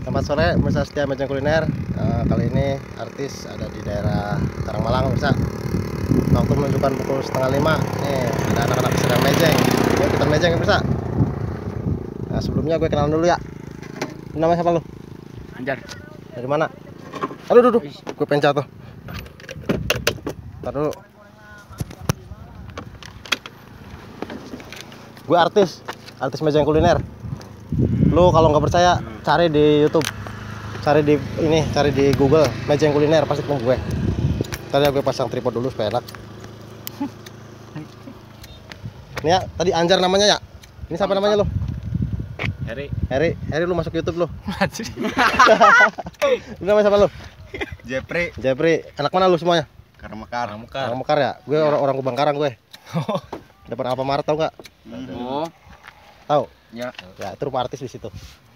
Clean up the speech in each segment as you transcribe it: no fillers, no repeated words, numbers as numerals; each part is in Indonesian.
Selamat sore, pemirsa setia Mejeng Kuliner. Kali ini artis ada di daerah Karangmalang, pemirsa. Waktu menunjukkan pukul 4:30. Nih, ada anak-anak sedang mejeng. Gue ikutan mejeng, pemirsa. Nah, sebelumnya gue kenalan dulu ya. Namanya siapa lu? Anjar. Dari mana? Aduh, gue pengen jatuh. Ntar dulu. Gue artis Mejeng Kuliner. Lu kalau nggak percaya cari di YouTube, cari di Google Mejeng Kuliner, pasti ketemu gue. Tadi gue pasang tripod dulu supaya enak. Ini ya, tadi Anjar namanya ya. Ini siapa namanya lu? Heri, lu masuk YouTube lu. Lu namanya siapa lu? Jepri. Anak mana lu semuanya? Karangmekar ya. Gue orang Kubangkarang gue. Depan Alfamart tau nggak? Oh. Tahu? Ya. Ya, itu rumah artis di situ.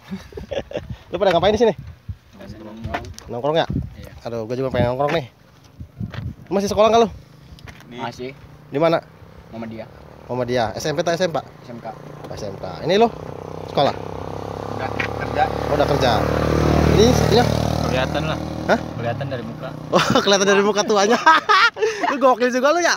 Lu pada ngapain di sini? Nongkrong ya? Iya. Aduh, gue juga pengen nongkrong nih. Lu masih sekolah nggak lu? Masih. Di mana? Muhammadiyah. SMP atau SMK? SMK. SMK. Ini lu sekolah? Udah kerja. Oh, udah kerja. Ini ya? Kelihatan lah. Hah? Kelihatan dari muka. Oh, kelihatan dari muka tuanya. Lu gokil juga lu ya.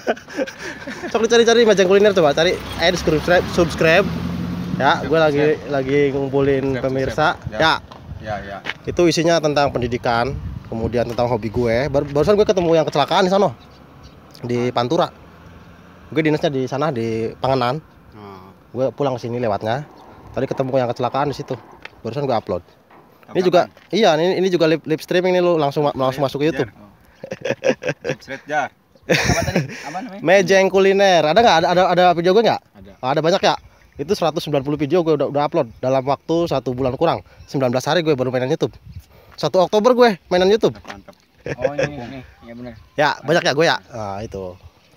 Sok cari-cari Mejeng Kuliner, coba cari di subscribe. Ya, gue lagi ngumpulin pemirsa. Ya. Itu isinya tentang pendidikan, kemudian tentang hobi gue. Barusan gue ketemu yang kecelakaan di sana. Di Pantura. Gue dinasnya di sana di Panganan. Gue pulang ke sini lewatnya. Tadi ketemu yang kecelakaan di situ. Barusan gue upload. Ini juga ini juga live streaming nih, lu langsung masuk ke YouTube. Jar. Apa tadi? Apa namanya? Mejeng Kuliner. Ada nggak? Ada video gue nggak? Ada. Ada banyak ya. Itu 190 video gue udah upload dalam waktu 1 bulan kurang. 19 hari gue baru mainan YouTube. 1 Oktober gue mainan YouTube. Mantap. Oh, ini. Ya benar. Ya, banyak ya gue ya. Nah, itu.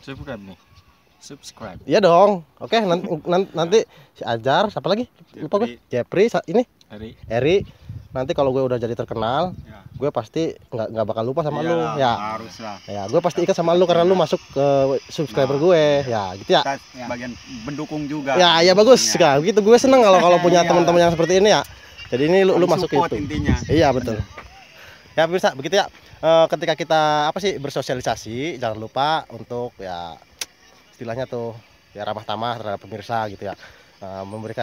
Subscribe. Iya dong. Oke, nanti si Ajar, siapa lagi? Lupa gue. Jepri, ini. Eri. Nanti kalau gue udah jadi terkenal, gue pasti nggak bakal lupa sama lu. Ya. Haruslah. Ya, gue pasti ikat sama lu karena lu masuk ke subscriber gue. Ya, gitu ya. Bagian mendukung juga. Ya bagus. Nah, gitu gue seneng kalau punya teman-teman yang seperti ini ya. Jadi ini lu masuk support itu. Intinya. Iya, betul. Ya, pemirsa, begitu ya. Ketika kita bersosialisasi, jangan lupa untuk ya istilahnya tuh ya ramah tamah terhadap pemirsa gitu ya. Memberikan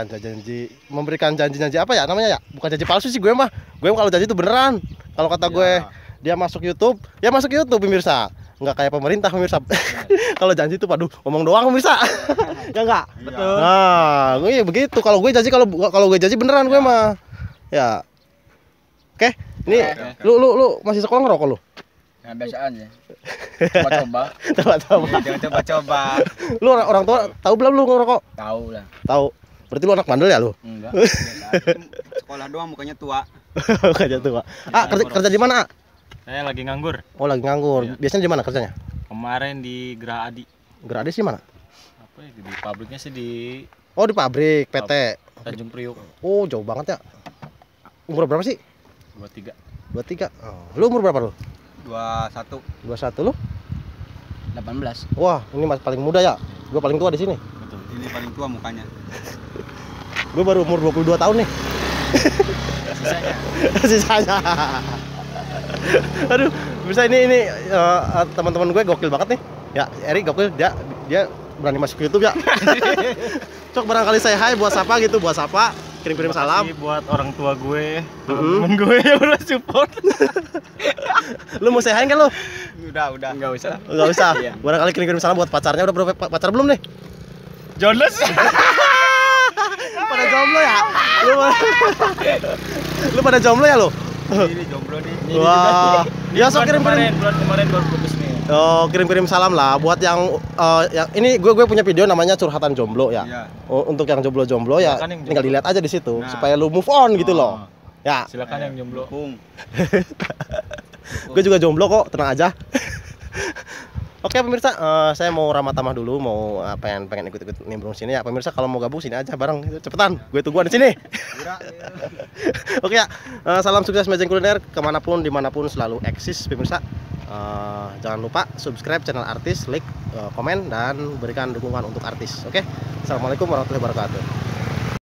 janji apa ya namanya ya, bukan janji palsu sih gue mah kalau janji itu beneran. Kalau kata gue dia masuk YouTube, ya masuk YouTube pemirsa, nggak kayak pemerintah pemirsa. Kalau janji itu ngomong doang pemirsa. Ya enggak? Betul. Nah, gue begitu. Kalau gue janji kalau gue janji beneran gue mah. Ya. Oke, ini lu masih sekolah ngerokok lu? Ya biasa aja. Coba-coba. Jangan coba-coba. Lu orang tua tahu belum lu ngerokok? Tahu lah. Tahu. Berarti lu anak bandel ya lu? Enggak. Biasa aja. Sekolah doang mukanya tua. Mukanya tua. Kerja di mana? Saya lagi nganggur. Oh, lagi nganggur. Iya. Biasanya di mana kerjanya? Kemarin di Geraha Adi. Geraha Adi sih mana? Apa ya? Di pabriknya sih di Oh, di pabrik PT. Tanjung Priok. Oh, jauh banget ya. Umur berapa sih? 23. 23. Oh. Lu umur berapa lu? 21. 21 lu? 18. Wah, ini masih paling muda ya. Gue paling tua di sini. Betul. Ini paling tua mukanya. Gue baru umur 22 tahun nih. Sisanya. Aduh, bisa ini teman-teman gue gokil banget nih. Ya, Eri gokil, dia berani masuk YouTube ya. Cok, barangkali saya hai buat siapa gitu, kirim salam. Terima kasih buat orang tua gue, teman gue yang udah support. Lu mau say hi kan lu? Udah. Enggak usah. Enggak usah. Iya. Barangkali kirim salam buat pacarnya. Udah berapa pacar belum nih? Jones. Pada jomblo ya? Lu pada jomblo ya lu? Ini jomblo nih. Wah. Ya sok kirim. Bulan kemarin baru putus nih. Oh, kirim salam lah buat yang ini gue punya video namanya curhatan jomblo ya. Iya. Untuk yang jomblo ya Silakan yang tinggal jomblo. dilihat aja di situ Nah. supaya lu move on gitu loh. Ya. Silakan yang jomblo. Gue juga jomblo kok, tenang aja. Oke pemirsa, saya mau ramah tamah dulu, mau pengen ikut nimbrung sini ya pemirsa. Kalau mau gabung sini aja bareng, cepetan, gue tungguan di sini. Oke ya, salam sukses Mejeng Kuliner kemanapun dimanapun selalu eksis pemirsa. Jangan lupa subscribe channel artis, like, komen dan berikan dukungan untuk artis. Oke, assalamualaikum warahmatullahi wabarakatuh.